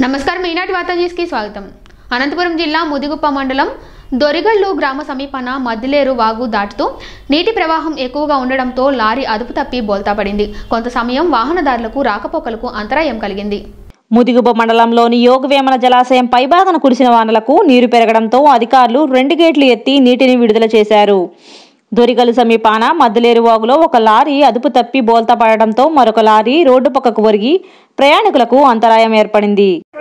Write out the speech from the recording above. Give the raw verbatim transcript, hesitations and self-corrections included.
నమస్కారం ఈనాటి వార్తా న్యూస్ కి స్వాగతం। అనంతపురం జిల్లా ముదిగుప్ప మండలం దొరిగళ్ళు గ్రామ సమీపన మద్దిలేరు వాగు దాటుతూ నీటి ప్రవాహం ఎక్కువగా ఉండడంతో లారీ అదుపు తప్పి బోల్తా పడింది। కొంత సమయం వాహనదారులకు రాకపోకలకు అంతరాయం కలిగింది। ముదిగుప్ప మండలంలోని యోగవేమన జలాశయం పైభాగన కురిసిన వానలకు నీరు పెరగడంతో అధికారులు రెండు గేట్లు ఎత్తి నీటిని విడుదల చేశారు। దొరిగలు సమీపాన మద్దిలేరు వాగులో ఒక లారీ అదుపు తప్పి బోల్తా పడడంతో మరొక లారీ రోడ్డు పక్కకు ఒరిగి ప్రయాణికులకు అంతరాయం ఏర్పడింది।